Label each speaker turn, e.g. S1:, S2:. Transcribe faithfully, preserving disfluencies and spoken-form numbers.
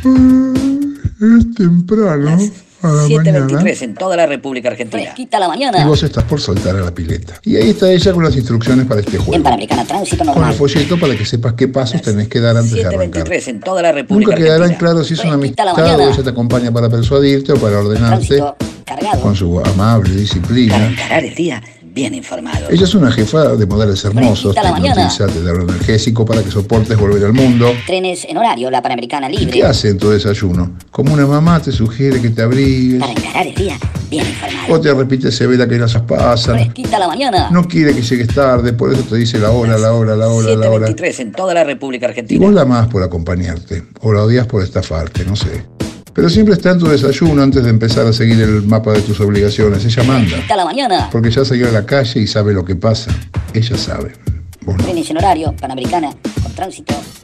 S1: Es temprano. A la
S2: siete
S1: mañana.
S2: veintitrés en toda la República Argentina.
S3: Fresquita la mañana.
S1: Y vos estás por soltar a la pileta. Y ahí está ella con las instrucciones para este juego.
S3: En Panamericana Tránsito
S1: Con el
S3: Normal.
S1: folleto para que sepas qué pasos tenés que dar antes de
S2: siete
S1: arrancar.
S2: veintitrés en toda la República
S1: Nunca quedarán
S2: Argentina.
S1: claros si es una
S3: Fresquita la
S1: amistad o
S3: mañana.
S1: ella te acompaña para persuadirte o para ordenarte
S3: Tránsito cargado.
S1: con su amable
S2: Para
S1: disciplina.
S2: encarar el día bien informado.
S1: Ella es una jefa de modales hermosos,
S3: Fresquita
S1: te
S3: la mañana.
S1: hipnotiza, te da un energésico para que soportes volver al mundo.
S3: Trenes en horario, la Panamericana
S1: ¿Y
S3: libre.
S1: qué hace en tu desayuno? Como una mamá te sugiere que te abrigues,
S3: Para encarar el día bien informado.
S1: o te repite severa que las pasan.
S3: Fresquita la mañana.
S1: No quiere que llegues tarde, por eso te dice la hora, la hora, la hora, la
S2: siete
S1: hora.
S2: veintitrés en toda la República
S1: Y
S2: Argentina.
S1: vos la amás por acompañarte, o la odias por estafarte, no sé. Pero siempre está en tu desayuno antes de empezar a seguir el mapa de tus obligaciones. Ella manda,
S3: Fresquita la mañana.
S1: porque ya salió a la calle y sabe lo que pasa. Ella sabe, vos no.
S3: Trenes en horario, Panamericana con tránsito